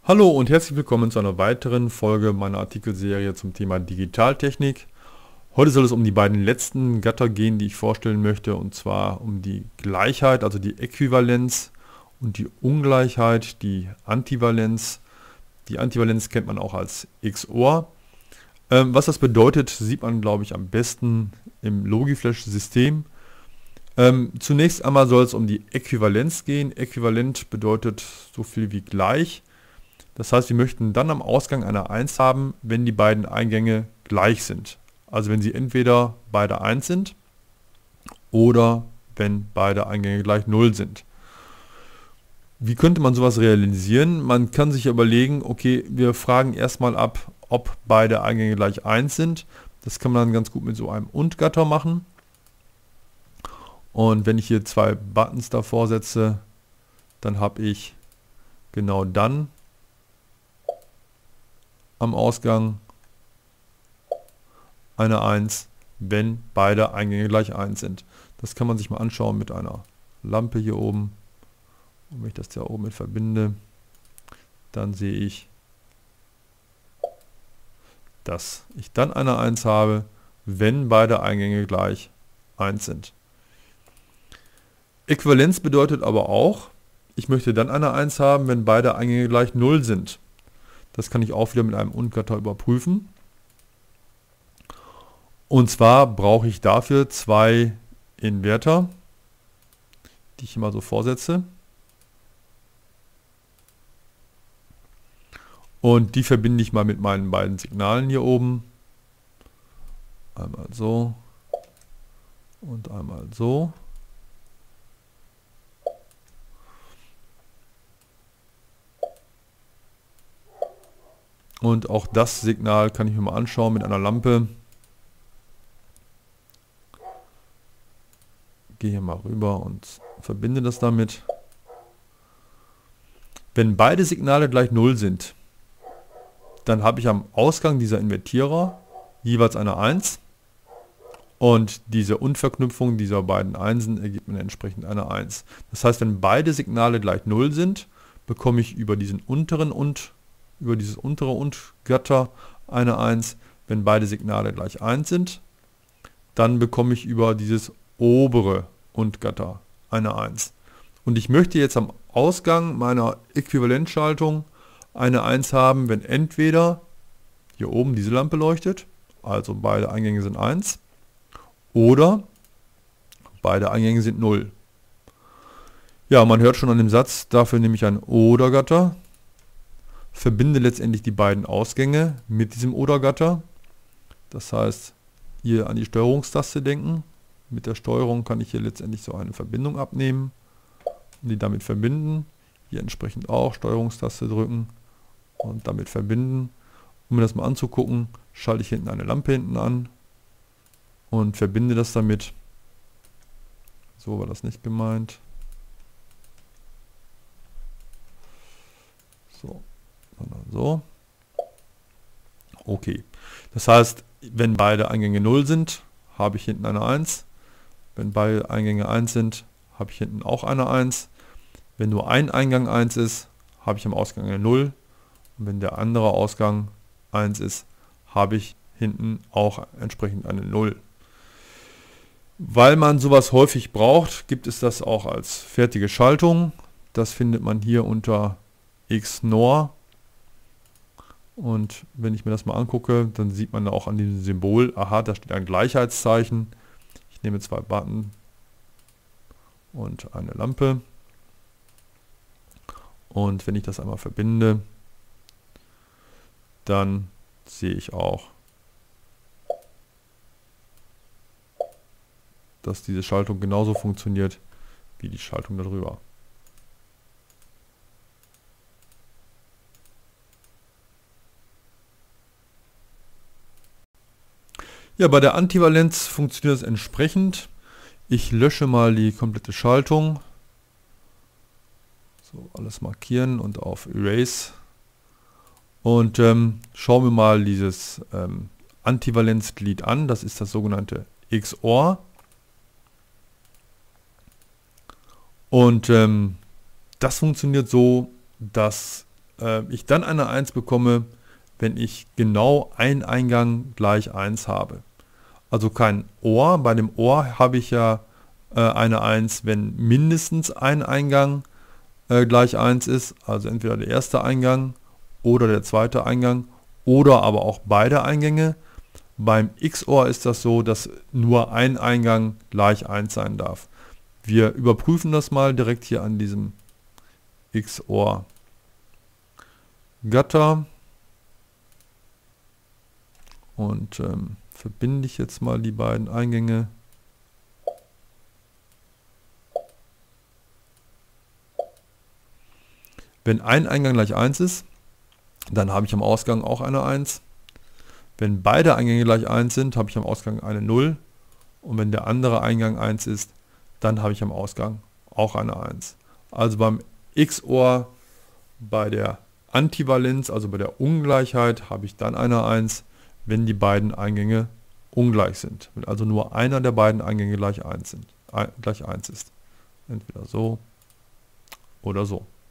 Hallo und herzlich willkommen zu einer weiteren Folge meiner Artikelserie zum Thema Digitaltechnik. Heute soll es um die beiden letzten Gatter gehen, die ich vorstellen möchte, und zwar um die Gleichheit, also die Äquivalenz, und die Ungleichheit, die Antivalenz. Die Antivalenz kennt man auch als XOR. Was das bedeutet, sieht man, glaube ich, am besten im Logiflash-System. Zunächst einmal soll es um die Äquivalenz gehen. Äquivalent bedeutet so viel wie gleich. Das heißt, wir möchten dann am Ausgang eine 1 haben, wenn die beiden Eingänge gleich sind. Also wenn sie entweder beide 1 sind oder wenn beide Eingänge gleich 0 sind. Wie könnte man sowas realisieren? Man kann sich überlegen, okay, wir fragen erstmal ab, ob beide Eingänge gleich 1 sind. Das kann man dann ganz gut mit so einem Und-Gatter machen. Und wenn ich hier zwei Buttons davor setze, dann habe ich genau dann am Ausgang eine 1, wenn beide Eingänge gleich 1 sind. Das kann man sich mal anschauen mit einer Lampe hier oben. Und wenn ich das da oben mit verbinde, dann sehe ich, dass ich dann eine 1 habe, wenn beide Eingänge gleich 1 sind. Äquivalenz bedeutet aber auch, ich möchte dann eine 1 haben, wenn beide Eingänge gleich 0 sind. Das kann ich auch wieder mit einem Und-Gatter überprüfen. Und zwar brauche ich dafür zwei Inverter, die ich hier mal so vorsetze. Und die verbinde ich mal mit meinen beiden Signalen hier oben. Einmal so und einmal so. Und auch das Signal kann ich mir mal anschauen mit einer Lampe. Gehe hier mal rüber und verbinde das damit. Wenn beide Signale gleich 0 sind, dann habe ich am Ausgang dieser Invertierer jeweils eine 1. Und diese Unverknüpfung dieser beiden Einsen ergibt mir entsprechend eine 1. Das heißt, wenn beide Signale gleich 0 sind, bekomme ich über dieses untere Und-Gatter eine 1. Wenn beide Signale gleich 1 sind, dann bekomme ich über dieses obere Und-Gatter eine 1. Und ich möchte jetzt am Ausgang meiner Äquivalenzschaltung eine 1 haben, wenn entweder hier oben diese Lampe leuchtet, also beide Eingänge sind 1, oder beide Eingänge sind 0. Ja, man hört schon an dem Satz, dafür nehme ich ein Oder-Gatter, verbinde letztendlich die beiden Ausgänge mit diesem Oder-Gatter. Das heißt, hier an die Steuerungstaste denken. Mit der Steuerung kann ich hier letztendlich so eine Verbindung abnehmen und die damit verbinden. Hier entsprechend auch Steuerungstaste drücken und damit verbinden. Um mir das mal anzugucken, schalte ich hinten eine Lampe hinten an und verbinde das damit. So war das nicht gemeint. So, sondern so. Okay. Das heißt, wenn beide Eingänge 0 sind, habe ich hinten eine 1. Wenn beide Eingänge 1 sind, habe ich hinten auch eine 1. Wenn nur ein Eingang 1 ist, habe ich am Ausgang eine 0. Und wenn der andere Ausgang 1 ist, habe ich hinten auch entsprechend eine 0. Weil man sowas häufig braucht, gibt es das auch als fertige Schaltung. Das findet man hier unter XNOR. Und wenn ich mir das mal angucke, dann sieht man auch an diesem Symbol, aha, da steht ein Gleichheitszeichen. Ich nehme zwei Button und eine Lampe. Und wenn ich das einmal verbinde, dann sehe ich auch, dass diese Schaltung genauso funktioniert wie die Schaltung darüber. Ja, bei der Antivalenz funktioniert es entsprechend. Ich lösche mal die komplette Schaltung. So, alles markieren und auf Erase. Und schauen wir mal dieses Antivalenzglied an. Das ist das sogenannte XOR. Und das funktioniert so, dass ich dann eine 1 bekomme, wenn ich genau einen Eingang gleich 1 habe. Also kein OR. Bei dem OR habe ich ja eine 1, wenn mindestens ein Eingang gleich 1 ist. Also entweder der erste Eingang oder der zweite Eingang oder aber auch beide Eingänge. Beim XOR ist das so, dass nur ein Eingang gleich 1 sein darf. Wir überprüfen das mal direkt hier an diesem XOR Gatter und verbinde ich jetzt mal die beiden Eingänge. Wenn ein Eingang gleich 1 ist, dann habe ich am Ausgang auch eine 1. Wenn beide Eingänge gleich 1 sind, habe ich am Ausgang eine 0. Und wenn der andere Eingang 1 ist, dann habe ich am Ausgang auch eine 1. Also beim XOR, bei der Antivalenz, also bei der Ungleichheit, habe ich dann eine 1, wenn die beiden Eingänge ungleich sind. Wenn also nur einer der beiden Eingänge gleich 1 ist. Entweder so oder so.